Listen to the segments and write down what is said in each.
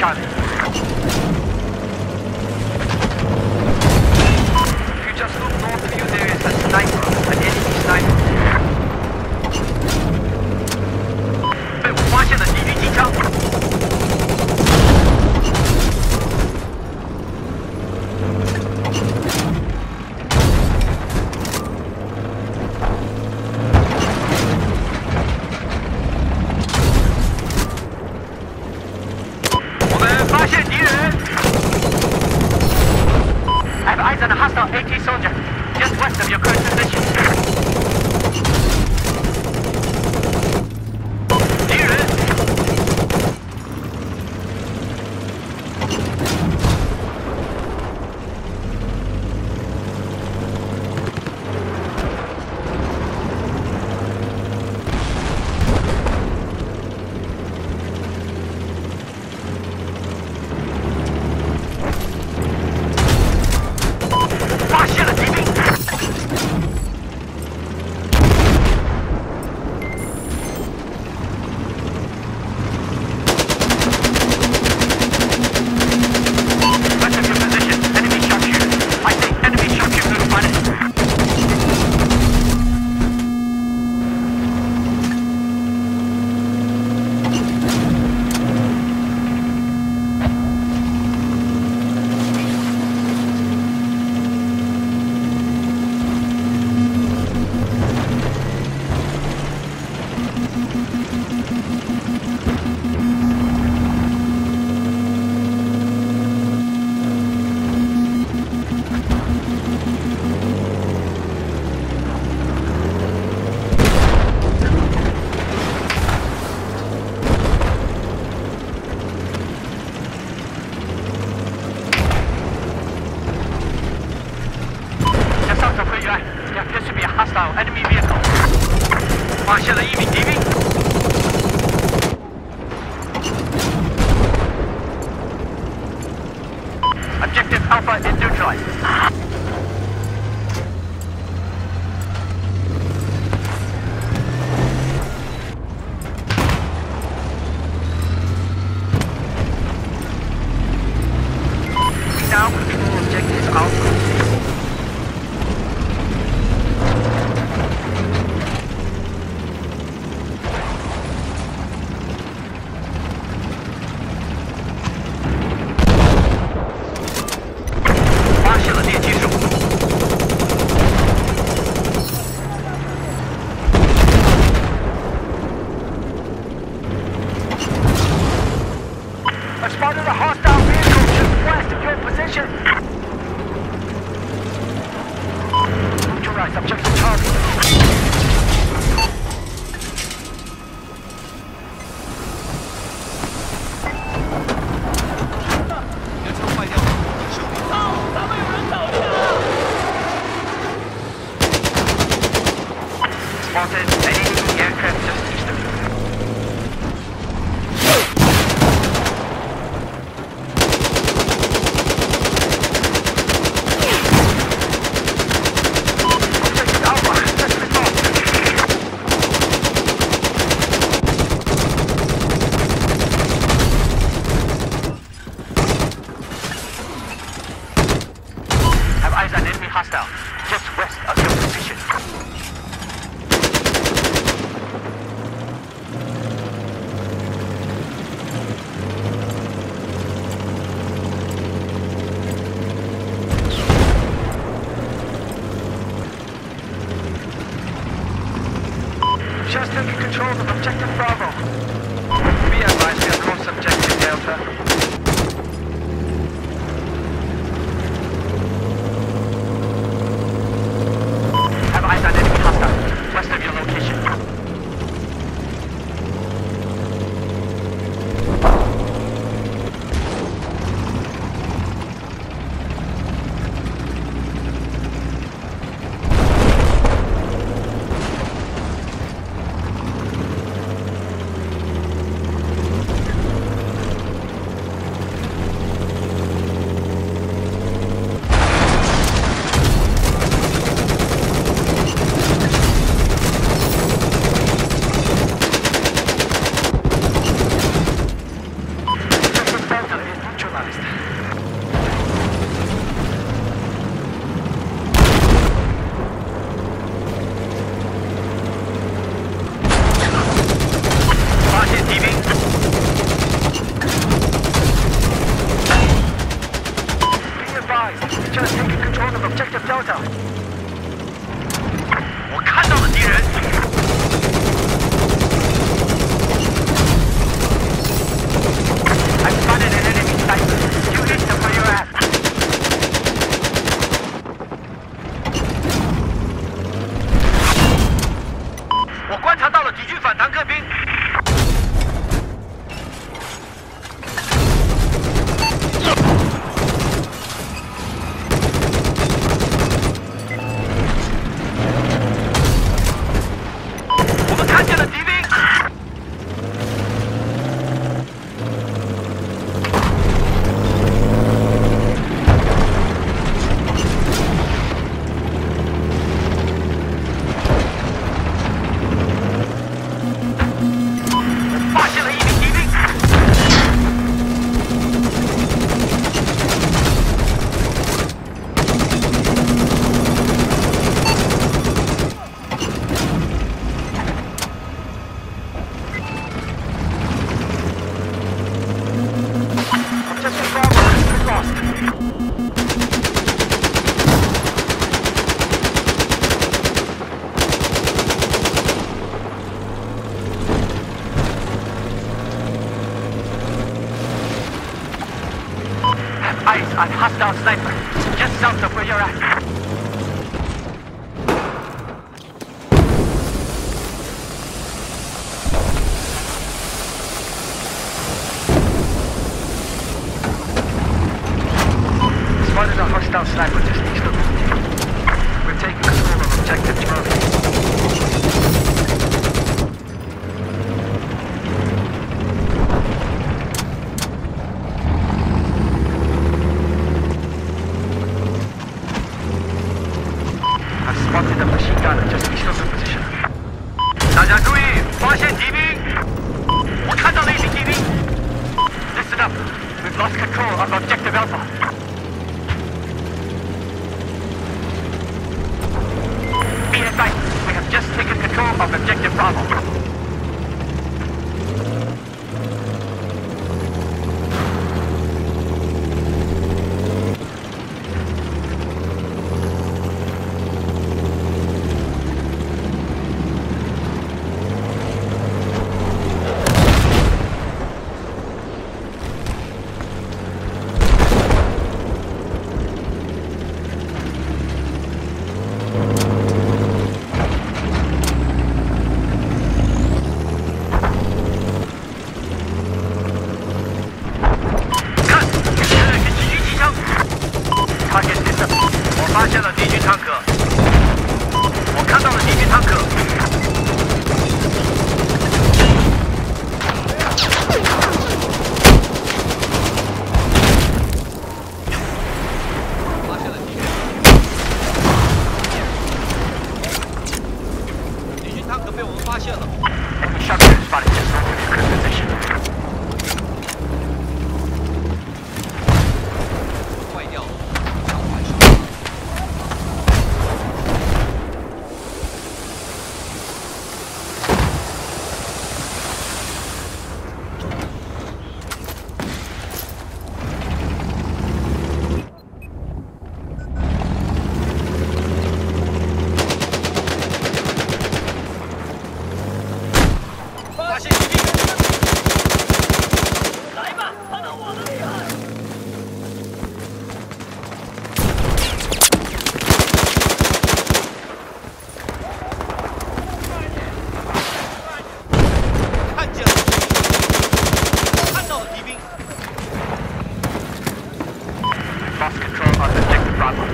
Charlie. If you just look north of you, there is a sniper, an enemy sniper. 被我发现了敌军机枪。我们发现敌人。I have eyes on a hostile AT soldier just west of your current position. 敌人。发现了敌兵。West of your position, enemy sharpshooter. I say enemy sharpshooter spotted. 向上走回援 ，There appears to be a hostile enemy vehicle. 发现了一名敌兵。Objective Alpha is neutralized. Now control objective Alpha. I spotted a hostile vehicle just west of your position. Neutralize objective target. 你的车坏掉了，修理。操！咱们有人倒下了。 Spotted an enemy aircraft just east of you. Objective Alpha, let's respond. Have eyes on enemy hostile, just west of your position. Just taking control of objective Bravo. Be advised we are close objective Delta. Have eyes on enemy hostile, west of your location. Just taking control of objective Delta. 我看到了敌人。 I've spotted an enemy sniper. You hit them where you're at. 我观察到了敌军反坦克兵。 我们看见了敌兵。 发现了一名敌兵。 Objective Bravo has been lost. Eyes on hostile sniper, just south of where you're at. Spotted a hostile sniper just east of us. We're taking control of objective Charlie. I've spotted a machine gunner just east of the position. 大家注意，发现敌兵！我看到了一名敌兵。 Listen up. We've lost control of objective Alpha. Be advised, we have just taken control of objective Bravo. Target system. 我发现了敌军坦克。我看到了敌军坦克。发现了敌人。敌军坦克被我们发现了。 Enemy shotgun spotted just north of your current position. 坏掉了，想还手。发现敌兵！来吧，看到我的厉害！ 看见了敌兵，看到了敌兵。 Lost control of objective Bravo.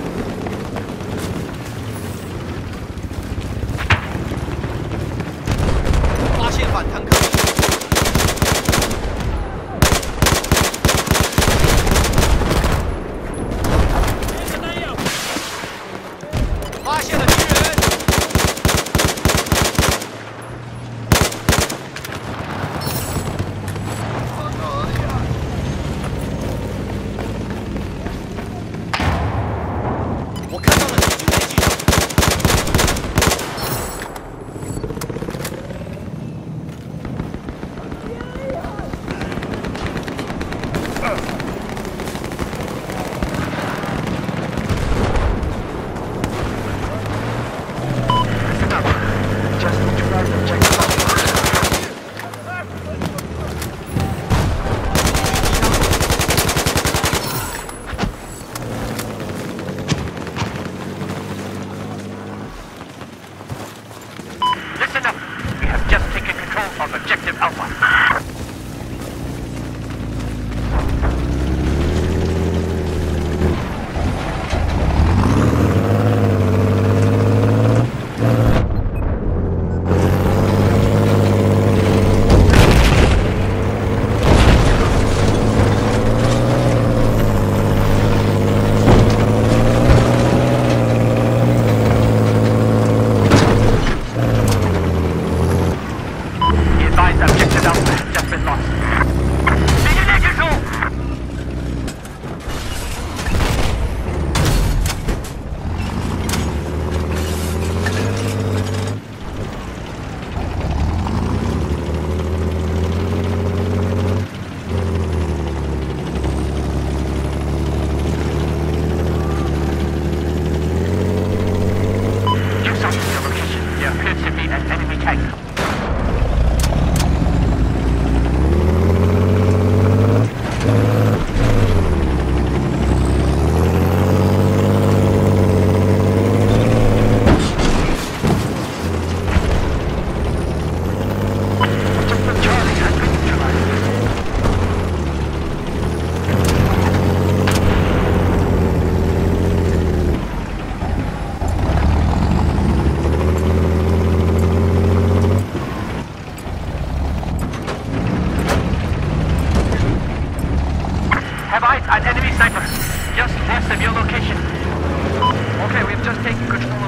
发现反坦克。发现了敌人。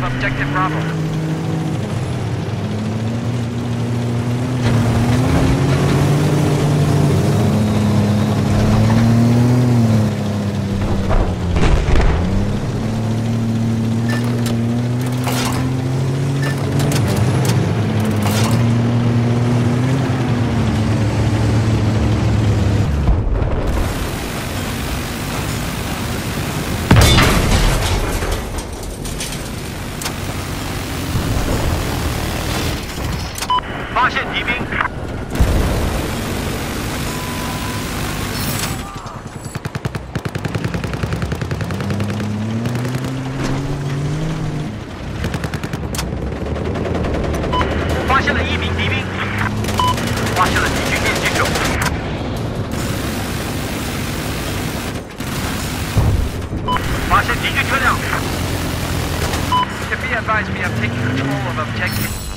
of objective Bravo. 发现敌兵。发现了1名敌兵，发现了敌军电击手。发现敌军车辆。Be advised, we have taken control of objective.